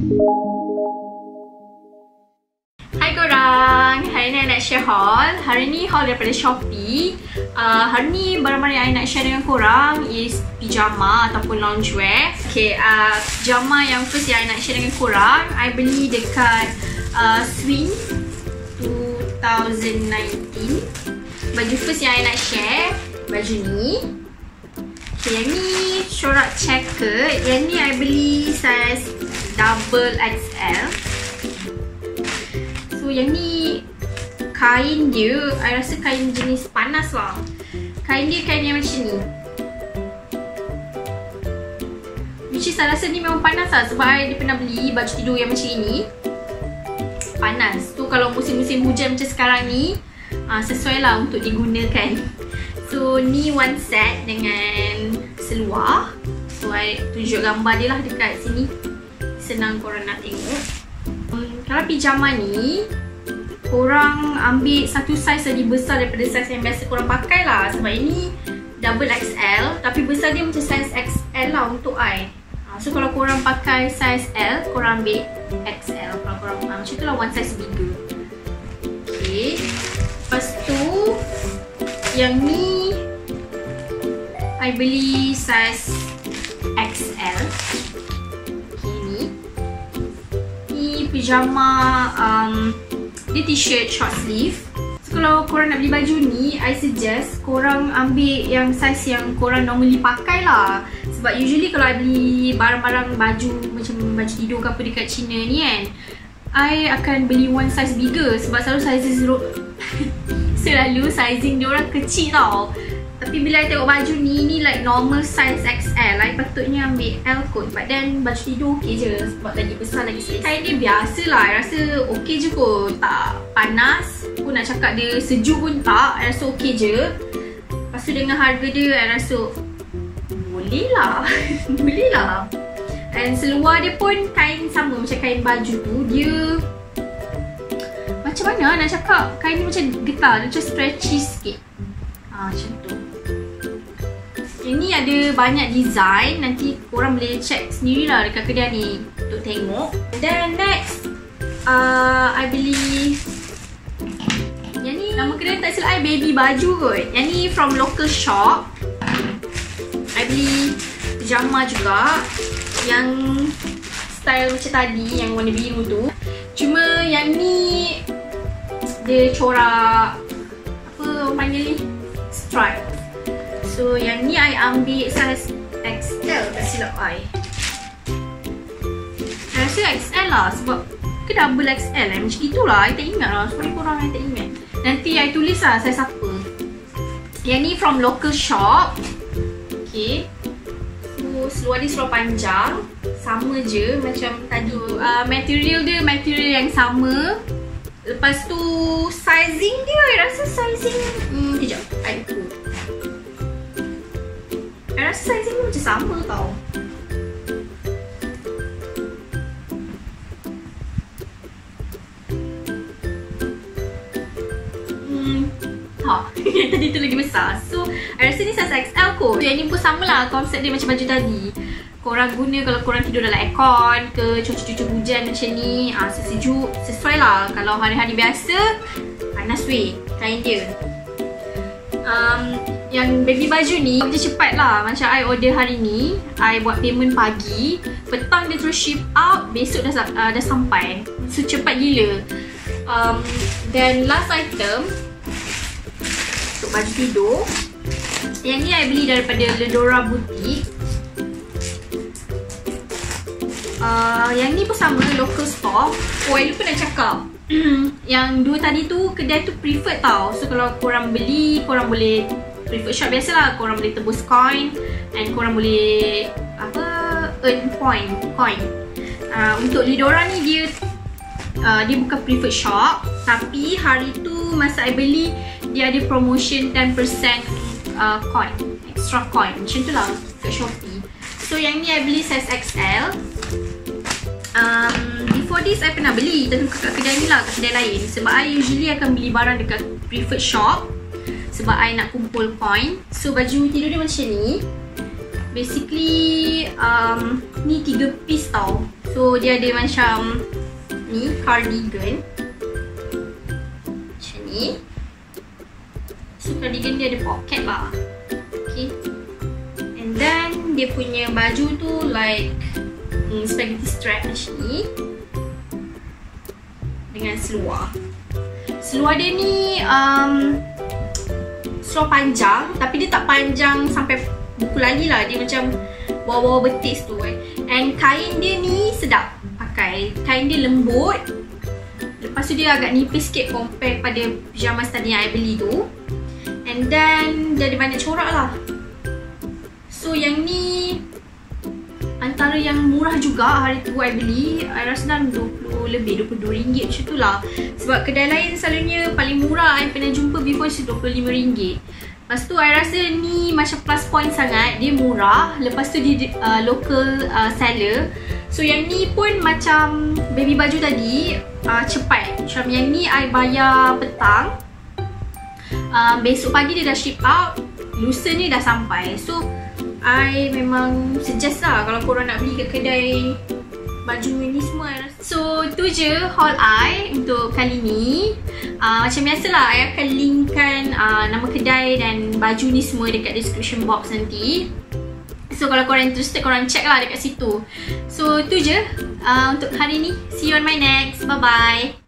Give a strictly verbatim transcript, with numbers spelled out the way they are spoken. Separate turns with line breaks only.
Hai korang, hari ni I nak share haul. Hari ni haul daripada Shopee. uh, Hari ni barang-barang yang I nak share dengan korang is pijama ataupun loungewear. Okay, uh, pijama yang first yang I nak share dengan korang, I beli dekat uh, Swing twenty nineteen. Baju first yang I nak share, baju ni. Okay, yang ni corak checkered. Yang ni I beli size double X L. So yang ni kain dia, I rasa kain jenis panas lah. Kain dia kain yang macam ni, which is I rasa ni memang panas lah. Sebab I dia pernah beli baju tidur yang macam ini, panas. So kalau musim-musim hujan macam sekarang ni, uh, sesuai lah untuk digunakan. So ni one set dengan seluar. So I tunjuk gambar dia lah dekat sini, senang korang nak tengok. hmm, Kalau pijama ni, korang ambil satu saiz lebih besar daripada saiz yang biasa korang pakai lah. Sebab ini double X L, tapi besar dia macam saiz X L lah untuk I. So kalau korang pakai saiz L, korang ambil X L. Kalau korang uh, macam tu lah, one size bigger. Okay, lepas tu yang ni I beli saiz X L. Okay, ni Ni pijama, um, dia t-shirt short sleeve. So kalau korang nak beli baju ni, I suggest korang ambil yang saiz yang korang normally pakai lah. Sebab usually kalau I beli barang-barang baju macam baju tidur ke apa dekat China ni kan, I akan beli one size bigger. Sebab selalu sizes selalu sizing dia orang kecil tau. Tapi bila I tengok baju ni, ni like normal size X L, I patutnya ambil L kot. But then baju tidur okey je, sebab lagi besar lagi sikit. Kain dia biasa lah, I rasa okey je kot. Tak panas pun, nak cakap dia sejuk pun tak, I rasa okey je. Lepas tu dengan harga dia, I rasa boleh lah. Boleh lah. Dan seluar dia pun kain sama macam kain baju tu. Dia macam mana nak cakap, kain ni macam getah, dia macam stretchy sikit. Ha, macam tu. Yang ni ada banyak design, nanti korang boleh check sendirilah dekat kedai ni untuk tengok. Then next, uh, I beli yang ni, nama kedai tak silap I Baby Baju kot. Yang ni from local shop. I beli pijama juga, yang style macam tadi, yang warna biru tu. Cuma yang ni dia corak apa orang panggil ni, stripe. So yang ni I ambil size X L, tak silap I. I rasa X L lah, sebab ke double X L eh, macam itulah. I tak ingat lah, sorry korang, I tak ingat. Nanti I tulis lah size apa. Yang ni from local shop. Okay, so seluar dia seluar panjang, sama je macam tadi. uh, Material dia material yang sama. Lepas tu sizing dia, I rasa sizing hmm, kejap, I lupa. I rasa sizing dia macam sama tau. Hmm, ha, yang tadi tu lagi besar. So, I rasa ni size X L kot. Yang ni pun sama lah, konsep dia macam baju tadi. Korang guna kalau korang tidur dalam aircon ke, cuaca-cuaca hujan macam ni, ah, sejuk, sesuai lah. Kalau hari-hari biasa, panas weh kain dia. um, Yang baby baju ni, dia cepat lah. Macam I order hari ni, I buat payment pagi, petang dia terus ship out, besok dah, uh, dah sampai. So cepat gila. um, Dan last item untuk baju tidur, yang ni I beli daripada Ledora Boutique. Uh, yang ni pun sama, local store. Oh, I lupa nak cakap, yang dua tadi tu kedai tu preferred tau. So kalau korang beli, korang boleh preferred shop biasalah, korang boleh tebus coin and korang boleh apa, earn point coin. Uh, untuk Ledora ni dia uh, dia bukan preferred shop, tapi hari tu masa I beli, dia ada promotion ten percent uh, coin, extra coin macam tu lah kat Shopee. So yang ni I beli size X L. Um, before this I pernah beli, tapi kat kedai ni lah, kat kedai lain. Sebab I usually akan beli barang dekat preferred shop, sebab I nak kumpul coin. So baju tidur dia macam ni. Basically um, Ni tiga piece tau. So dia ada macam ni cardigan macam ni. So cardigan dia ada pocket lah. Okay. And then dia punya baju tu like hmm, spaghetti strap macam ni dengan seluar. Seluar dia ni um, seluar panjang, tapi dia tak panjang sampai buku lali lah. Dia macam bawah-bawah betis tu kan. And kain dia ni sedap pakai. Kain dia lembut. Lepas tu dia agak nipis sikit compare pada pyjamas tadi yang I beli tu. And then dia ada banyak corak lah. So yang ni antara yang murah juga hari tu I beli. I rasa dalam dua puluh lebih, dua puluh dua ringgit macam tu lah. Sebab kedai lain selalunya paling murah I pernah jumpa before is dua puluh lima ringgit. Lepas tu I rasa ni macam plus point sangat. Dia murah. Lepas tu dia uh, local uh, seller. So yang ni pun macam baby baju tadi uh, cepat. Macam yang ni I bayar petang, uh, besok pagi dia dah ship out, lusa ni dah sampai. So I memang suggest lah kalau korang nak beli kat kedai baju ni semua. So tu je haul I untuk kali ni. uh, Macam biasalah I akan linkkan uh, nama kedai dan baju ni semua dekat description box nanti. So kalau korang interested, korang check lah dekat situ. So tu je uh, untuk hari ni. See you on my next. Bye bye.